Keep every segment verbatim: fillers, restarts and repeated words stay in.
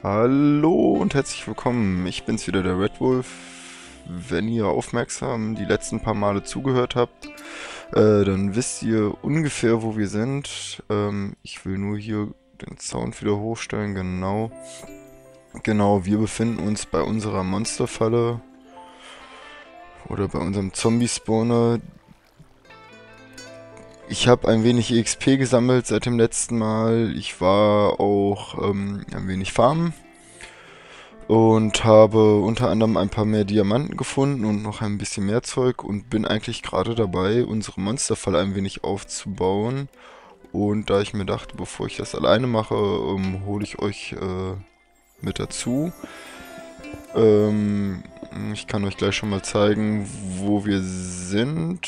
Hallo und herzlich willkommen. Ich bin's wieder, der Red Wolf. Wenn ihr aufmerksam die letzten paar Male zugehört habt, äh, dann wisst ihr ungefähr, wo wir sind. Ähm, ich will nur hier den Sound wieder hochstellen. Genau. Genau, wir befinden uns bei unserer Monsterfalle oder bei unserem Zombie-Spawner. Ich habe ein wenig E X P gesammelt seit dem letzten Mal. Ich war auch ähm, ein wenig farmen. Und habe unter anderem ein paar mehr Diamanten gefunden und noch ein bisschen mehr Zeug und bin eigentlich gerade dabei, unsere Monsterfalle ein wenig aufzubauen. Und da ich mir dachte, bevor ich das alleine mache, ähm, hole ich euch äh, mit dazu. Ähm, ich kann euch gleich schon mal zeigen, wo wir sind.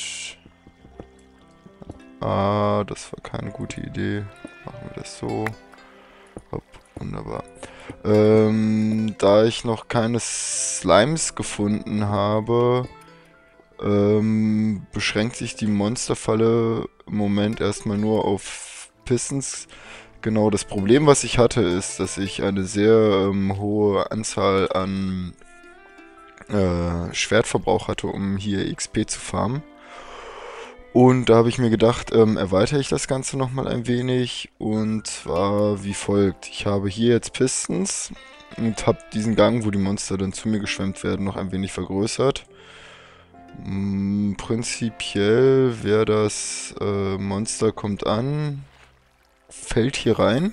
Ah, das war keine gute Idee. Machen wir das so. Hopp, wunderbar. Ähm, da ich noch keine Slimes gefunden habe, ähm, beschränkt sich die Monsterfalle im Moment erstmal nur auf Pistons. Genau, das Problem, was ich hatte, ist, dass ich eine sehr ähm, hohe Anzahl an äh, Schwertverbrauch hatte, um hier X P zu farmen. Und da habe ich mir gedacht, ähm, erweitere ich das Ganze nochmal ein wenig. Und zwar wie folgt. Ich habe hier jetzt Pistons und habe diesen Gang, wo die Monster dann zu mir geschwemmt werden, noch ein wenig vergrößert. Mm, prinzipiell wäre das äh, Monster kommt an, fällt hier rein.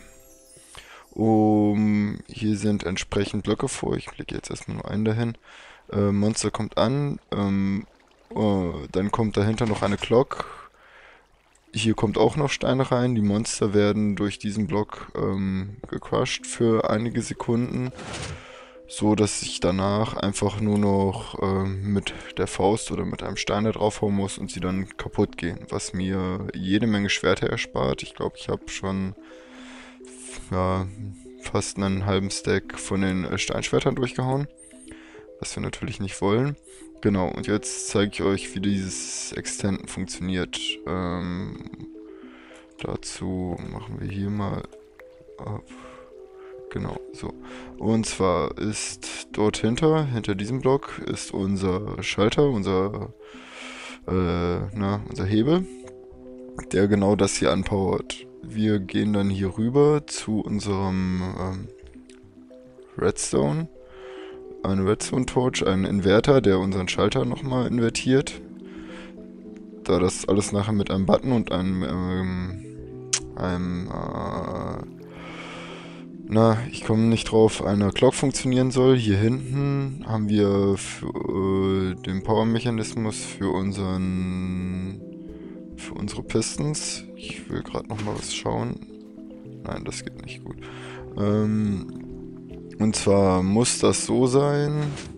Um, hier sind entsprechend Blöcke vor. Ich klicke jetzt erstmal nur einen dahin. Äh, Monster kommt an. Ähm, äh, dann kommt dahinter noch eine Glock. Hier kommt auch noch Steine rein. Die Monster werden durch diesen Block ähm, gecrushed für einige Sekunden, so dass ich danach einfach nur noch ähm, mit der Faust oder mit einem Stein da draufhauen muss und sie dann kaputt gehen, was mir jede Menge Schwerter erspart. Ich glaube, ich habe schon ja, fast einen halben Stack von den äh, Steinschwertern durchgehauen, was wir natürlich nicht wollen. Genau, und jetzt zeige ich euch, wie dieses Extenden funktioniert. Ähm, dazu machen wir hier mal ab. Genau, so. Und zwar ist dort hinter, hinter diesem Block, ist unser Schalter, unser, äh, na, unser Hebel, der genau das hier anpowert. Wir gehen dann hier rüber zu unserem ähm, Redstone. Eine Redstone Torch, einen Inverter, der unseren Schalter nochmal invertiert. Da das alles nachher mit einem Button und einem, ähm, einem, äh, na, ich komme nicht drauf, einer Clock funktionieren soll. Hier hinten haben wir für, äh, den Power-Mechanismus für unseren, für unsere Pistons. Ich will gerade nochmal was schauen. Nein, das geht nicht gut. Ähm, und zwar muss das so sein.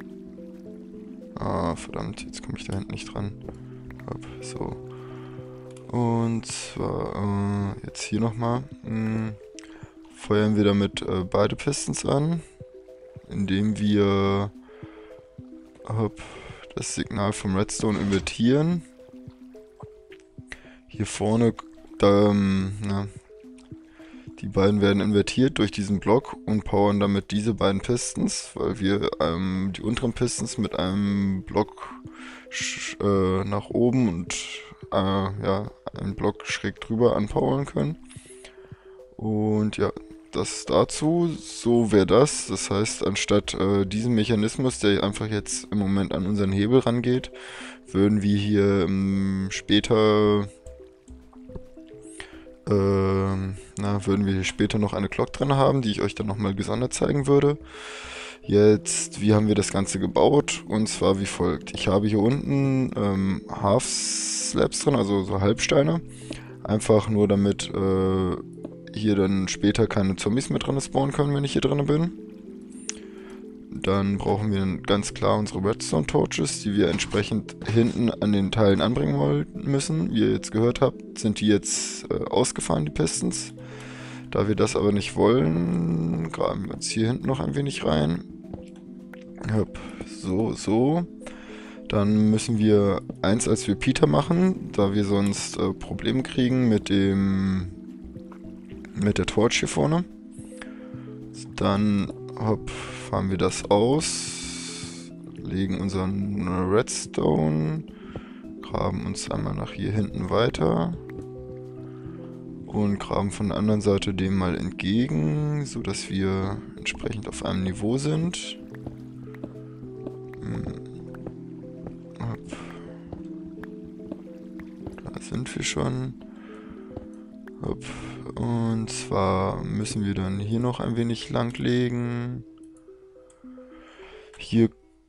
Ah, verdammt, jetzt komme ich da hinten nicht dran. Hopp, so. Und zwar, äh, jetzt hier nochmal. Feuern wir damit äh, beide Pistons an, indem wir hopp, das Signal vom Redstone invertieren. Hier vorne, da, ähm, na, die beiden werden invertiert durch diesen Block und powern damit diese beiden Pistons, weil wir ähm, die unteren Pistons mit einem Block äh, nach oben und äh, ja, einen Block schräg drüber anpowern können. Und ja, das dazu, so wäre das. Das heißt, anstatt äh, diesem Mechanismus, der einfach jetzt im Moment an unseren Hebel rangeht, würden wir hier ähm, später ähm, na, würden wir hier später noch eine Glock drin haben, die ich euch dann nochmal gesondert zeigen würde. Jetzt, wie haben wir das Ganze gebaut? Und zwar wie folgt. Ich habe hier unten ähm, Half Slabs drin, also so Halbsteine. Einfach nur damit äh, hier dann später keine Zombies mehr drin spawnen können, wenn ich hier drin bin. Dann brauchen wir ganz klar unsere Redstone Torches, die wir entsprechend hinten an den Teilen anbringen wollen müssen. Wie ihr jetzt gehört habt, sind die jetzt äh, ausgefahren, die Pistons. Da wir das aber nicht wollen, graben wir uns hier hinten noch ein wenig rein. Hopp, so, so. Dann müssen wir eins als Repeater machen, da wir sonst äh, Probleme kriegen mit dem mit der Torch hier vorne. Dann Hopp, fahren wir das aus, legen unseren Redstone, graben uns einmal nach hier hinten weiter und graben von der anderen Seite dem mal entgegen, sodass wir entsprechend auf einem Niveau sind. Hopp. Da sind wir schon. Hopp. Und zwar müssen wir dann hier noch ein wenig langlegen. Hier,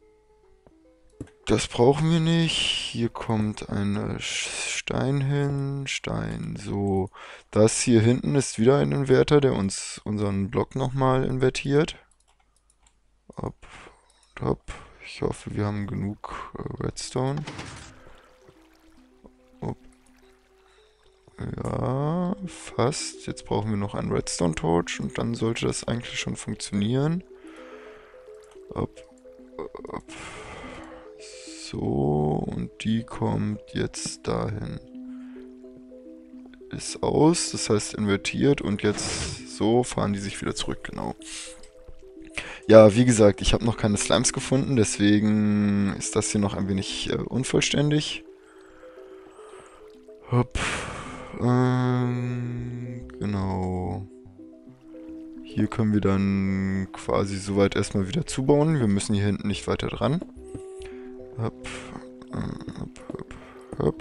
das brauchen wir nicht. Hier kommt ein Stein hin. Stein, so. Das hier hinten ist wieder ein Inverter, der uns unseren Block nochmal invertiert. Hopp, hopp. Ich hoffe, wir haben genug äh, Redstone. Hopp. Ja, fast. Jetzt brauchen wir noch einen Redstone Torch und dann sollte das eigentlich schon funktionieren. Hopp, hopp. So, und die kommt jetzt dahin. Ist aus, das heißt invertiert und jetzt so fahren die sich wieder zurück, genau. Ja, wie gesagt, ich habe noch keine Slimes gefunden, deswegen ist das hier noch ein wenig äh, unvollständig. Hopp. Ähm, genau. Hier können wir dann quasi soweit erstmal wieder zubauen. Wir müssen hier hinten nicht weiter dran. Hopp. Hopp, hopp, hopp.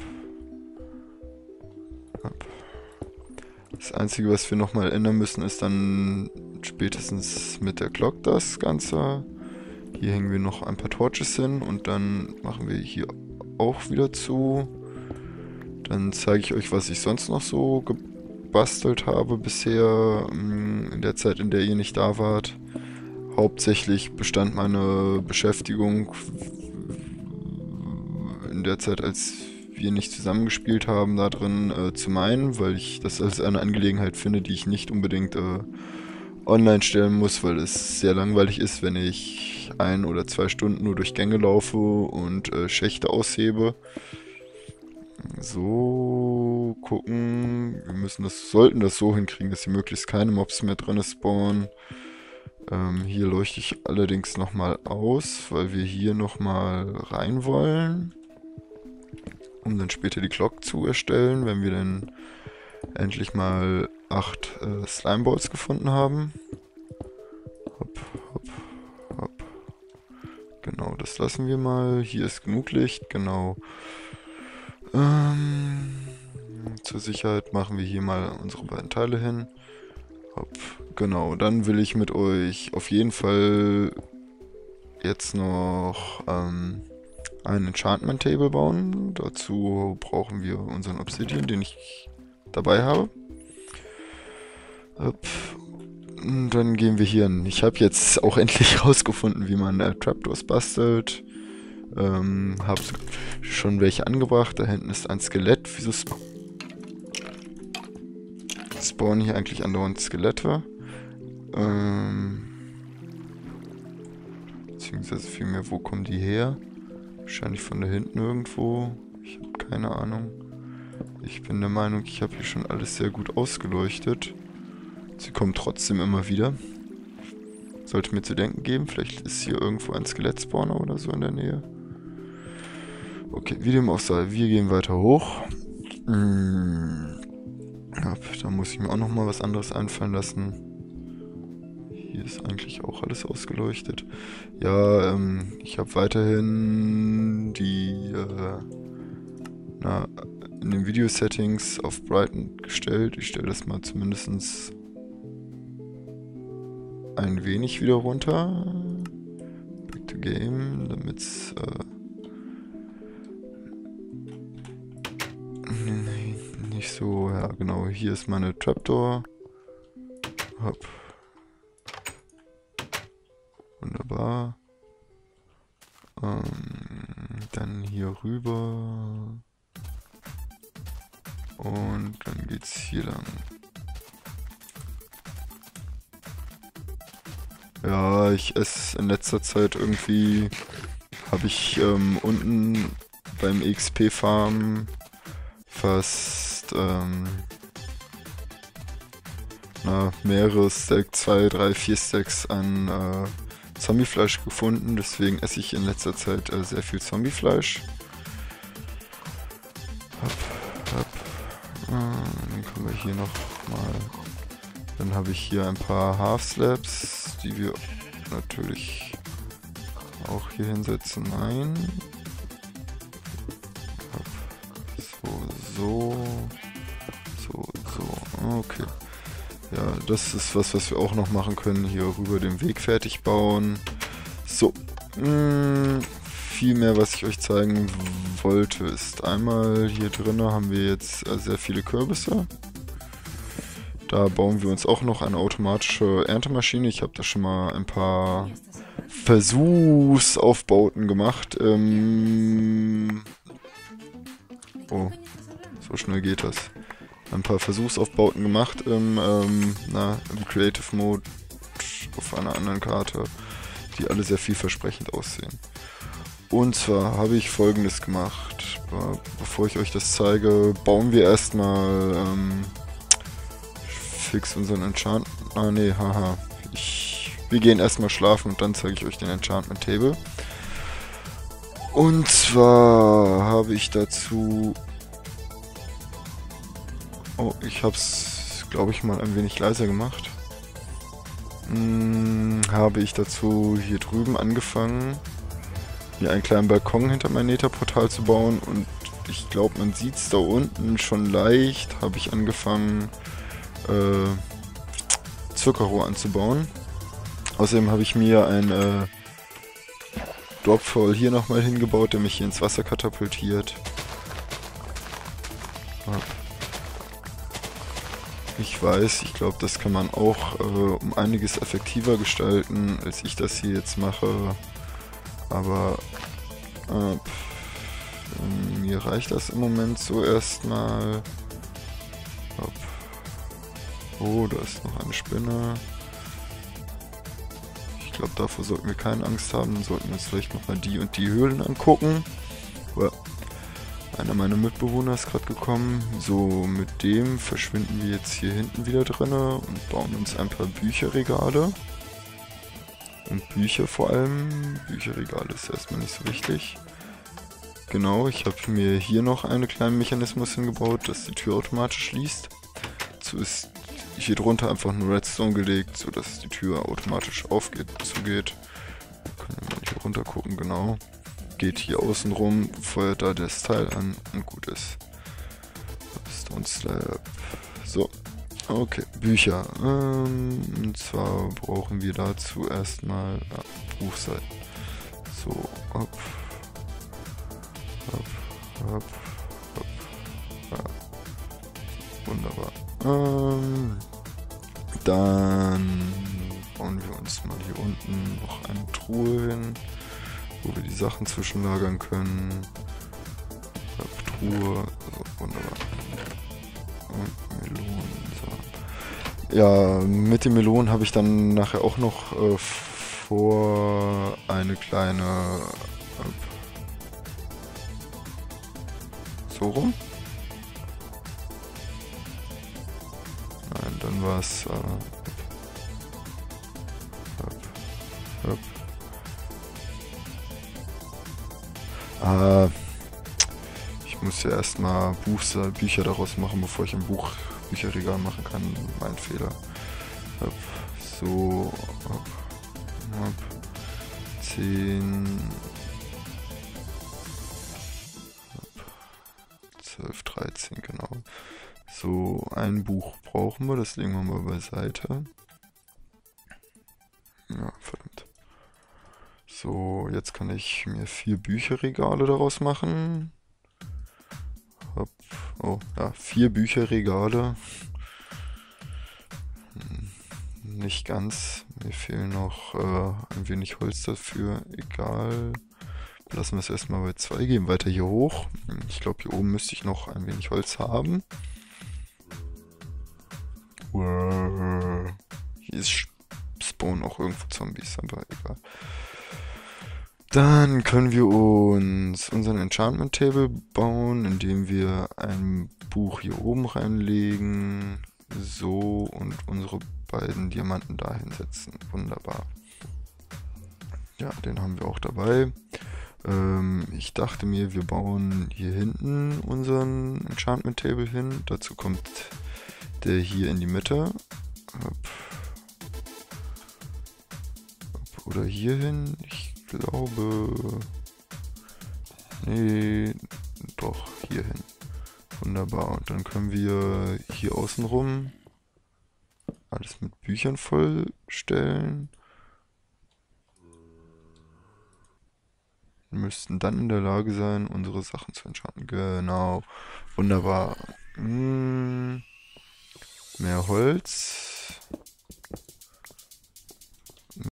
Hopp. Das Einzige, was wir nochmal ändern müssen, ist dann spätestens mit der Glock das Ganze. Hier hängen wir noch ein paar Torches hin und dann machen wir hier auch wieder zu. Dann zeige ich euch, was ich sonst noch so gebastelt habe bisher, in der Zeit, in der ihr nicht da wart. Hauptsächlich bestand meine Beschäftigung in der Zeit, als wir nicht zusammengespielt haben, da drin äh, zu meinen, weil ich das als eine Angelegenheit finde, die ich nicht unbedingt äh, online stellen muss, weil es sehr langweilig ist, wenn ich ein oder zwei Stunden nur durch Gänge laufe und äh, Schächte aushebe. So, gucken. Wir müssen das, sollten das so hinkriegen, dass hier möglichst keine Mobs mehr drin spawnen. Ähm, hier leuchte ich allerdings nochmal aus, weil wir hier nochmal rein wollen. Um dann später die Glock zu erstellen, wenn wir dann endlich mal acht äh, Slimeballs gefunden haben. Hopp, hopp, hopp. Genau, das lassen wir mal. Hier ist genug Licht, genau. Ähm, zur Sicherheit machen wir hier mal unsere beiden Teile hin. Hopp. Genau, dann will ich mit euch auf jeden Fall jetzt noch ähm, ein Enchantment Table bauen. Dazu brauchen wir unseren Obsidian, den ich dabei habe. Hopp. Und dann gehen wir hier hin. Ich habe jetzt auch endlich rausgefunden, wie man äh, Trapdoors bastelt. Ähm, habe schon welche angebracht. Da hinten ist ein Skelett. Wieso sp spawnen hier eigentlich andauernd Skelette? Ähm, beziehungsweise vielmehr, wo kommen die her? Wahrscheinlich von da hinten irgendwo. Ich habe keine Ahnung. Ich bin der Meinung, ich habe hier schon alles sehr gut ausgeleuchtet. Sie kommen trotzdem immer wieder. Sollte mir zu denken geben. Vielleicht ist hier irgendwo ein Skelettspawner oder so in der Nähe. Okay, wie dem auch sei. Wir gehen weiter hoch. Hm. Ja, da muss ich mir auch nochmal was anderes einfallen lassen. Hier ist eigentlich auch alles ausgeleuchtet. Ja, ähm, ich habe weiterhin die, äh, na, in den Video-Settings auf Brighten gestellt. Ich stelle das mal zumindest ein wenig wieder runter. Back to Game, damit es, äh, nicht so, ja genau, hier ist meine Trapdoor. Hopp. Wunderbar. Ähm, dann hier rüber. Und dann geht's hier lang. Ja, ich esse in letzter Zeit irgendwie, habe ich ähm, unten beim X P-Farm fast, ähm, na, mehrere Stacks, zwei, drei, vier Stacks an äh, Zombiefleisch gefunden. Deswegen esse ich in letzter Zeit äh, sehr viel Zombiefleisch. Hopp, hopp. Äh, dann können wir hier noch mal... Dann habe ich hier ein paar Half-Slabs, die wir natürlich auch hier hinsetzen. Nein. So, so. So, so. Okay. Ja, das ist was, was wir auch noch machen können. Hier rüber den Weg fertig bauen. So. Mh, viel mehr, was ich euch zeigen wollte, ist einmal hier drinnen haben wir jetzt äh, sehr viele Kürbisse. Da bauen wir uns auch noch eine automatische Erntemaschine. Ich habe da schon mal ein paar Versuchsaufbauten gemacht. Ähm oh, so schnell geht das. Ein paar Versuchsaufbauten gemacht im, ähm, na, im Creative Mode auf einer anderen Karte, die alle sehr vielversprechend aussehen. Und zwar habe ich Folgendes gemacht. Bevor ich euch das zeige, bauen wir erstmal ähm, fix unseren Enchantment. Ah ne, haha. Ich, wir gehen erstmal schlafen und dann zeige ich euch den Enchantment Table. Und zwar habe ich dazu... Oh, ich habe es, glaube ich, mal ein wenig leiser gemacht. Hm, habe ich dazu hier drüben angefangen, mir einen kleinen Balkon hinter mein Nether-Portal zu bauen. Und ich glaube, man sieht es da unten schon leicht. Habe ich angefangen, äh, Zuckerrohr anzubauen. Außerdem habe ich mir ein äh, Dropfall hier nochmal hingebaut, der mich hier ins Wasser katapultiert. Ja. Ich weiß, ich glaube, das kann man auch äh, um einiges effektiver gestalten, als ich das hier jetzt mache. Aber äh, pff, mir reicht das im Moment so erstmal. Oh, da ist noch eine Spinne. Ich glaube, davor sollten wir keine Angst haben. Dann sollten wir uns vielleicht nochmal die und die Höhlen angucken. Aber einer meiner Mitbewohner ist gerade gekommen. So, mit dem verschwinden wir jetzt hier hinten wieder drinne und bauen uns ein paar Bücherregale. Und Bücher vor allem. Bücherregale ist erstmal nicht so wichtig. Genau, ich habe mir hier noch einen kleinen Mechanismus hingebaut, dass die Tür automatisch schließt. So ist hier drunter einfach ein Redstone gelegt, sodass die Tür automatisch aufgeht, zugeht. Können wir mal hier runter gucken, genau. Geht hier außen rum, feuert da das Teil an und gut ist. Stone Slab. So, okay, Bücher. Ähm, und zwar brauchen wir dazu erstmal ja, Buchseiten. So, hopp. Hopp, hopp, hopp. Ja. Wunderbar. Ähm, dann bauen wir uns mal hier unten noch eine Truhe hin, wo wir die Sachen zwischenlagern können. Truhe, so, wunderbar. Und Melonen, so. Ja, mit den Melonen habe ich dann nachher auch noch äh, vor eine kleine... Äh, so rum? Nein, dann war es... Äh, hopp, hopp. Ah, ich muss ja erstmal Buchse, Bücher daraus machen, bevor ich ein Buch Bücherregal machen kann. Mein Fehler. Hopp, so, hopp, hopp. zehn. zwölf, dreizehn, genau. So, ein Buch brauchen wir, das legen wir mal beiseite. Ja, verdammt. So, jetzt kann ich mir vier Bücherregale daraus machen. Hopp. Oh, ja, vier Bücherregale. Nicht ganz. Mir fehlen noch äh, ein wenig Holz dafür. Egal. Lassen wir es erstmal bei zwei, gehen weiter hier hoch. Ich glaube, hier oben müsste ich noch ein wenig Holz haben. Hier ist spawnen auch irgendwo Zombies, aber egal. Dann können wir uns unseren Enchantment Table bauen, indem wir ein Buch hier oben reinlegen. so und unsere beiden Diamanten da hinsetzen. Wunderbar. Ja, den haben wir auch dabei. Ähm, ich dachte mir, wir bauen hier hinten unseren Enchantment Table hin. Dazu kommt der hier in die Mitte. Hopp. Hopp. Oder hier hin. Ich glaube... Nee, doch, hier hin. Wunderbar. Und dann können wir hier außenrum alles mit Büchern vollstellen. Wir müssten dann in der Lage sein, unsere Sachen zu enchanten. Genau. Wunderbar. Hm, mehr Holz.